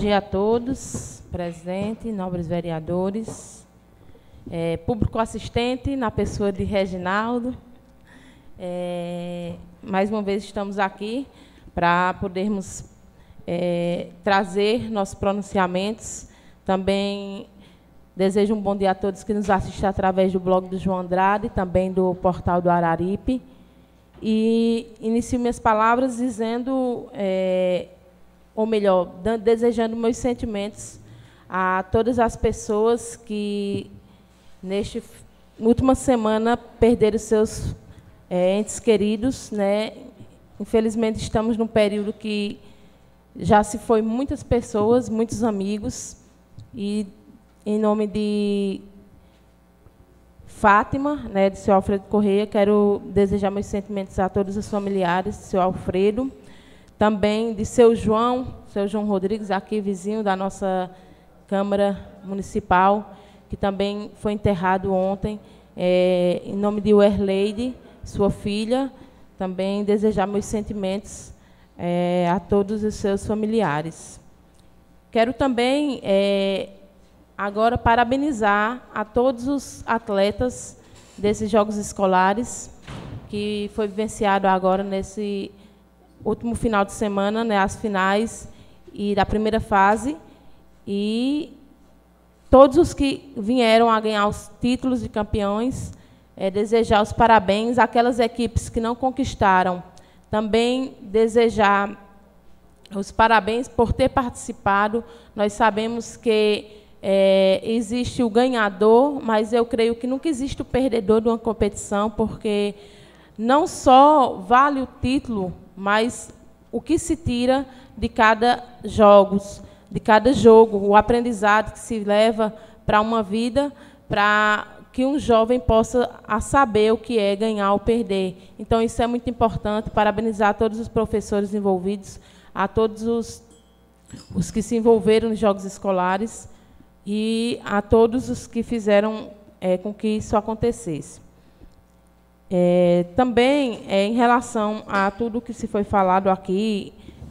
dia a todos, presente, nobres vereadores, público assistente, na pessoa de Reginaldo. Mais uma vez estamos aqui para podermos trazer nossos pronunciamentos. Também desejo um bom dia a todos que nos assistem através do blog do João Andrade, também do portal do Araripe. E inicio minhas palavras dizendo, ou melhor, desejando meus sentimentos a todas as pessoas que, nesta última semana, perderam seus entes queridos, né? Infelizmente, estamos num período que já se foi muitas pessoas, muitos amigos, e, em nome de Fátima, né, de seu Alfredo Correia, quero desejar meus sentimentos a todos os familiares de seu Alfredo, também de seu João Rodrigues, aqui vizinho da nossa Câmara Municipal, que também foi enterrado ontem, em nome de Werleide, sua filha, também desejar meus sentimentos a todos os seus familiares. Quero também agora parabenizar a todos os atletas desses Jogos Escolares, que foi vivenciado agora nesse último final de semana, né, as finais e da primeira fase, e todos os que vieram a ganhar os títulos de campeões, desejar os parabéns àquelas equipes que não conquistaram, também desejar os parabéns por ter participado. Nós sabemos que existe o ganhador, mas eu creio que nunca existe o perdedor de uma competição, porque não só vale o título, mas o que se tira de cada jogo, o aprendizado que se leva para uma vida, para que um jovem possa saber o que é ganhar ou perder. Então, isso é muito importante. Parabenizar a todos os professores envolvidos, a todos os que se envolveram nos Jogos Escolares, e a todos os que fizeram com que isso acontecesse. Também, em relação a tudo que se foi falado aqui,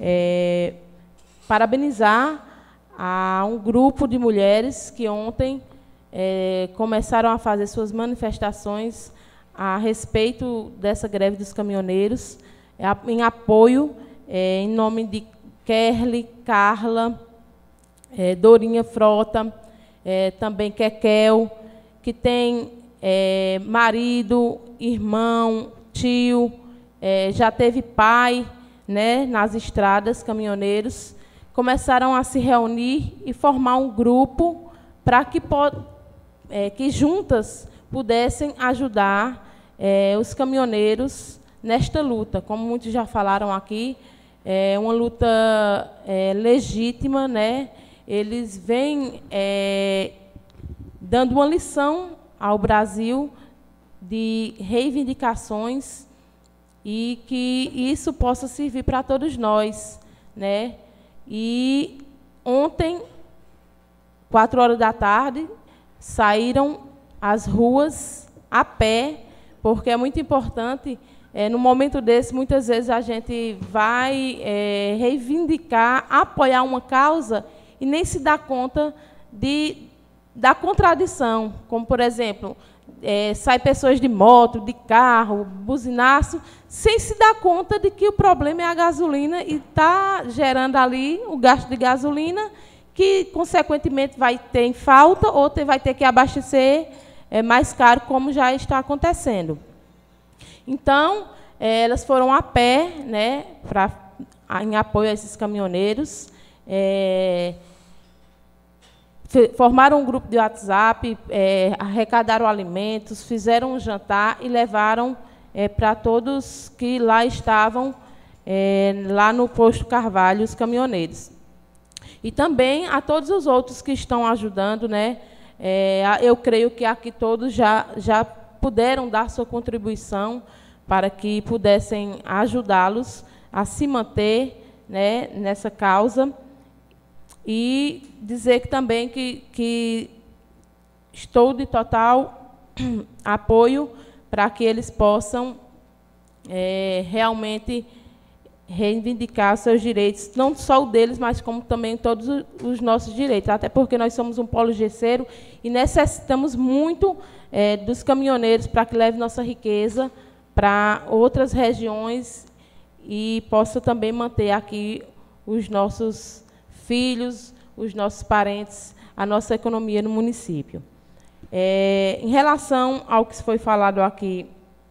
parabenizar a um grupo de mulheres que ontem começaram a fazer suas manifestações a respeito dessa greve dos caminhoneiros, em apoio, em nome de Kerly, Carla, Dorinha Frota, também Kekel, que tem marido, irmão, tio, já teve pai, né, nas estradas, caminhoneiros, começaram a se reunir e formar um grupo para que juntas pudessem ajudar os caminhoneiros nesta luta. Como muitos já falaram aqui, é uma luta legítima, né? Eles vêm dando uma lição ao Brasil de reivindicações e que isso possa servir para todos nós, né? E ontem, 4 da tarde, saíram às ruas a pé, porque é muito importante. No momento desse, muitas vezes a gente vai reivindicar, apoiar uma causa e nem se dá conta da contradição. Como, por exemplo, saem pessoas de moto, de carro, buzinaço, sem se dar conta de que o problema é a gasolina e está gerando ali o gasto de gasolina, que, consequentemente, vai ter em falta ou vai ter que abastecer mais caro, como já está acontecendo. Então, elas foram a pé, né, em apoio a esses caminhoneiros, formaram um grupo de WhatsApp, arrecadaram alimentos, fizeram um jantar e levaram para todos que lá estavam, lá no posto Carvalho, os caminhoneiros. E também a todos os outros que estão ajudando, né? Eu creio que aqui todos já puderam dar sua contribuição para que pudessem ajudá-los a se manter, né, nessa causa. E dizer que também que estou de total apoio para que eles possam realmente reivindicar seus direitos, não só o deles, mas como também todos os nossos direitos, até porque nós somos um polo gesseiro e necessitamos muito dos caminhoneiros para que leve nossa riqueza para outras regiões e possa também manter aqui os nossos filhos, os nossos parentes, a nossa economia no município. Em relação ao que foi falado aqui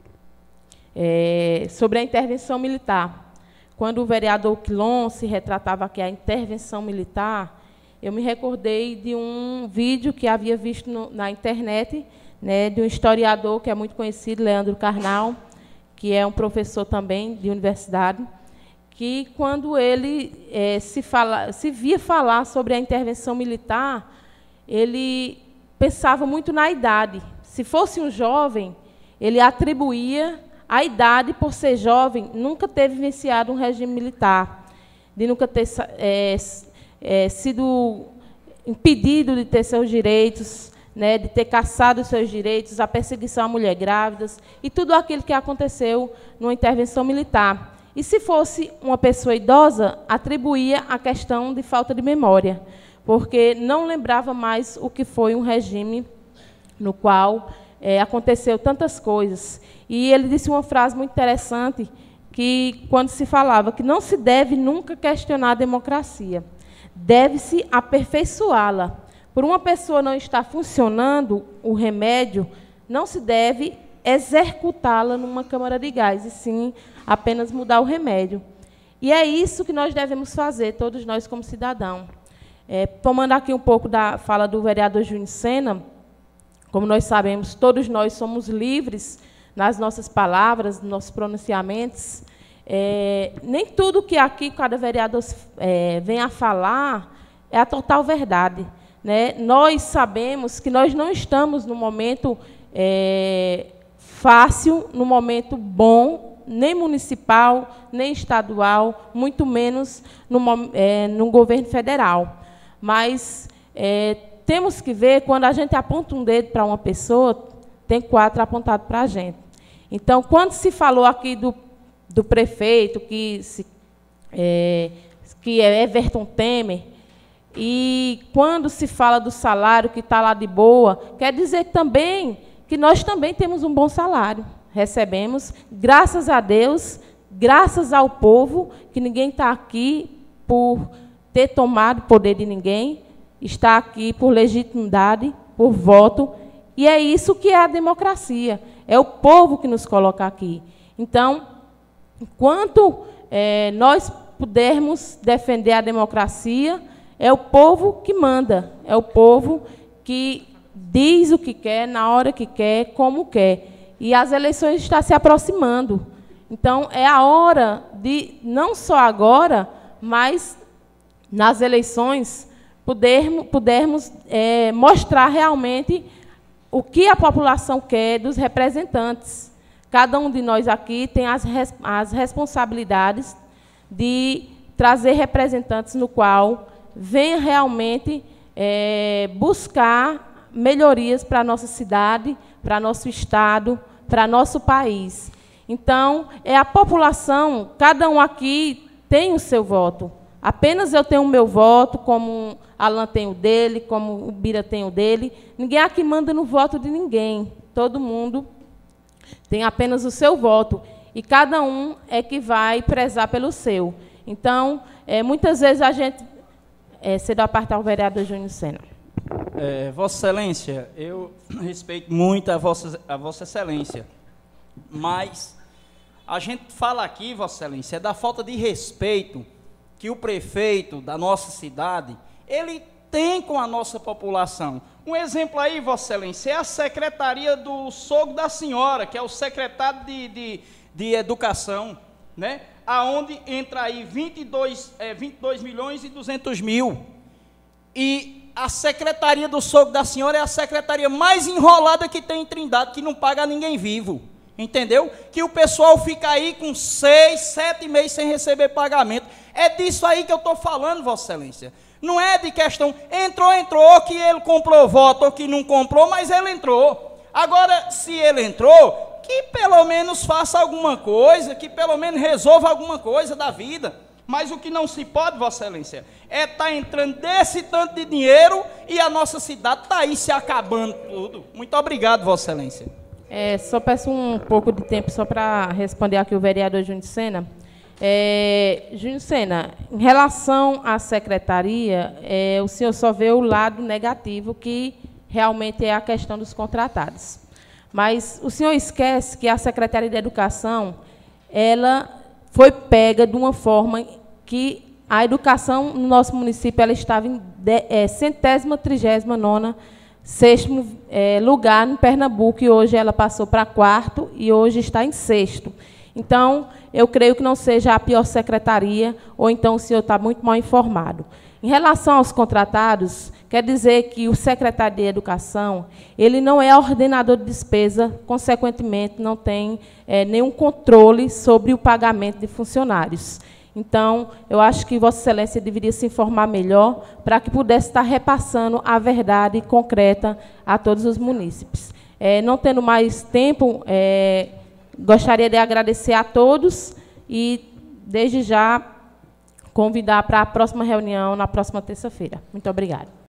sobre a intervenção militar, quando o vereador Quilom se retratava aqui a intervenção militar, eu me recordei de um vídeo que havia visto na internet, né, de um historiador que é muito conhecido, Leandro Carnal, que é um professor também de universidade, que, quando ele se via falar sobre a intervenção militar, ele pensava muito na idade. Se fosse um jovem, ele atribuía a idade, por ser jovem, nunca ter vivenciado um regime militar, de nunca ter sido impedido de ter seus direitos, né, de ter caçado os seus direitos, a perseguição a mulheres grávidas, e tudo aquilo que aconteceu numa intervenção militar. E, se fosse uma pessoa idosa, atribuía a questão de falta de memória, porque não lembrava mais o que foi um regime no qual aconteceu tantas coisas. E ele disse uma frase muito interessante, que, quando se falava que não se deve nunca questionar a democracia, deve-se aperfeiçoá-la. Por uma pessoa não estar funcionando o remédio, não se deve executá-la numa câmara de gás, e sim apenas mudar o remédio. E é isso que nós devemos fazer, todos nós como cidadãos. Tomando aqui um pouco da fala do vereador Júnior Sena, como nós sabemos, todos nós somos livres nas nossas palavras, nos nossos pronunciamentos. Nem tudo que aqui cada vereador vem a falar é a total verdade, né? Nós sabemos que nós não estamos no momento fácil, no momento bom, nem municipal, nem estadual, muito menos no governo federal. Mas temos que ver, quando a gente aponta um dedo para uma pessoa, tem 4 apontados para a gente. Então, quando se falou aqui do prefeito, que é Everton Temer, e quando se fala do salário que está lá de boa, quer dizer também que nós também temos um bom salário. Recebemos, graças a Deus, graças ao povo, que ninguém está aqui por ter tomado o poder de ninguém, está aqui por legitimidade, por voto, e é isso que é a democracia. É o povo que nos coloca aqui. Então, enquanto nós pudermos defender a democracia, é o povo que manda, é o povo que diz o que quer, na hora que quer, como quer. E as eleições estão se aproximando. Então, é a hora de, não só agora, mas nas eleições, pudermos mostrar realmente o que a população quer dos representantes. Cada um de nós aqui tem as responsabilidades de trazer representantes no qual venha realmente buscar melhorias para a nossa cidade, para nosso estado, para nosso país. Então, é a população, cada um aqui tem o seu voto. Apenas eu tenho o meu voto, como Alan tem o dele, como o Bira tem o dele. Ninguém aqui manda no voto de ninguém. Todo mundo tem apenas o seu voto. E cada um é que vai prezar pelo seu. Então, muitas vezes a gente... cedo a parte ao vereador Júnior Sena. Vossa Excelência, eu respeito muito a Vossa Excelência, mas a gente fala aqui, Vossa Excelência, da falta de respeito que o prefeito da nossa cidade, ele tem com a nossa população. Um exemplo aí, Vossa Excelência, é a secretaria do sogro da senhora, que é o secretário de Educação, né? Aonde entra aí 22 milhões e 200 mil. E a secretaria do sogro da senhora é a secretaria mais enrolada que tem em Trindade, que não paga ninguém vivo. Entendeu? Que o pessoal fica aí com 6, 7 meses sem receber pagamento. É disso aí que eu estou falando, Vossa Excelência. Não é de questão, entrou, que ele comprou voto ou que não comprou, mas ele entrou. Agora, se ele entrou, que pelo menos faça alguma coisa, que pelo menos resolva alguma coisa da vida. Mas o que não se pode, Vossa Excelência, é estar entrando desse tanto de dinheiro e a nossa cidade está aí se acabando tudo. Muito obrigado, Vossa Excelência. Só peço um pouco de tempo só para responder aqui o vereador Júnior Sena. Júnior Sena, em relação à secretaria, o senhor só vê o lado negativo, que realmente é a questão dos contratados. Mas o senhor esquece que a Secretaria de Educação, ela foi pega de uma forma que a educação no nosso município ela estava em 139º, sexto lugar em Pernambuco, e hoje ela passou para 4º e hoje está em 6º. Então, eu creio que não seja a pior secretaria, ou então o senhor está muito mal informado. Em relação aos contratados, quer dizer que o secretário de Educação, ele não é ordenador de despesa, consequentemente, não tem nenhum controle sobre o pagamento de funcionários. Então, eu acho que Vossa Excelência deveria se informar melhor para que pudesse estar repassando a verdade concreta a todos os munícipes. Não tendo mais tempo, gostaria de agradecer a todos e, desde já, convidar para a próxima reunião, na próxima terça-feira. Muito obrigada.